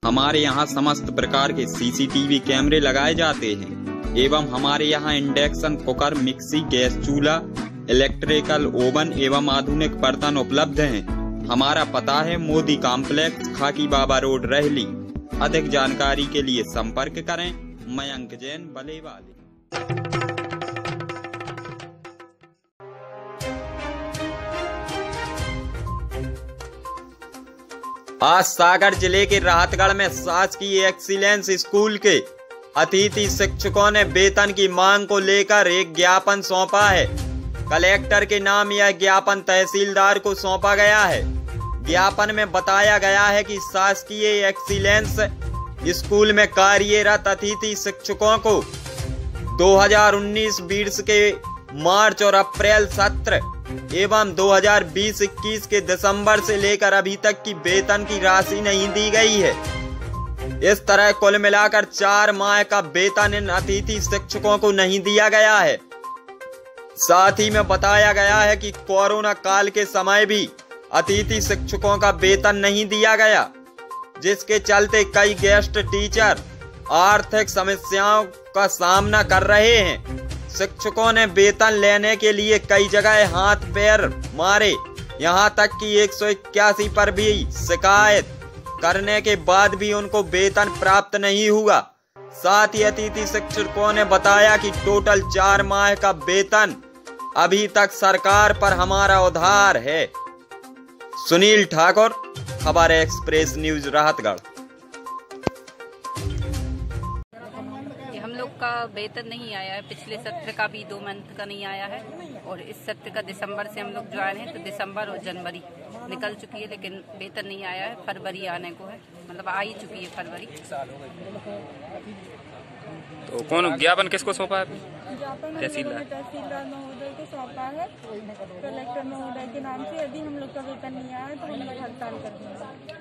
हमारे यहाँ समस्त प्रकार के सीसीटीवी कैमरे लगाए जाते हैं एवं हमारे यहाँ इंडक्शन कुकर, मिक्सी, गैस चूल्हा, इलेक्ट्रिकल ओवन एवं आधुनिक बर्तन उपलब्ध हैं। हमारा पता है मोदी कॉम्प्लेक्स, खाकी बाबा रोड, रहली। अधिक जानकारी के लिए संपर्क करें मयंक जैन, बलेवाली। आज सागर जिले के राहतगढ़ में शासकीय एक्सीलेंस स्कूल के अतिथि शिक्षकों ने वेतन की मांग को लेकर एक ज्ञापन सौंपा है। कलेक्टर के नाम यह ज्ञापन तहसीलदार को सौंपा गया है। ज्ञापन में बताया गया है कि शासकीय एक्सीलेंस स्कूल में कार्यरत अतिथि शिक्षकों को 2019-20 के मार्च और अप्रैल सत्र एवं 2020-21 के दिसंबर से लेकर अभी तक की वेतन की राशि नहीं दी गई है। इस तरह कुल मिलाकर 4 माह का वेतन इन अतिथि शिक्षकों को नहीं दिया गया है। साथ ही में बताया गया है कि कोरोना काल के समय भी अतिथि शिक्षकों का वेतन नहीं दिया गया, जिसके चलते कई गेस्ट टीचर आर्थिक समस्याओं का सामना कर रहे हैं। शिक्षकों ने वेतन लेने के लिए कई जगह हाथ पैर मारे, यहां तक कि 181 पर भी शिकायत करने के बाद भी उनको वेतन प्राप्त नहीं हुआ। साथ ही अतिथि शिक्षकों ने बताया कि टोटल 4 माह का वेतन अभी तक सरकार पर हमारा उधार है। सुनील ठाकुर, खबर एक्सप्रेस न्यूज, राहतगढ़। हम लोग का वेतन नहीं आया है, पिछले सत्र का भी 2 मंथ का नहीं आया है और इस सत्र का दिसंबर से हम लोग ज्वाइन हैं, तो दिसंबर और जनवरी निकल चुकी है, लेकिन वेतन नहीं आया है। फरवरी आने को है, मतलब आ ही चुकी है फरवरी। तो कौन ज्ञापन किसको सौंपा है? तहसीलदार महोदय को सौंपा है, कलेक्टर महोदय के नाम से। यदि हम लोग का वेतन नहीं आया तो हम लोग हड़ताल कर देंगे।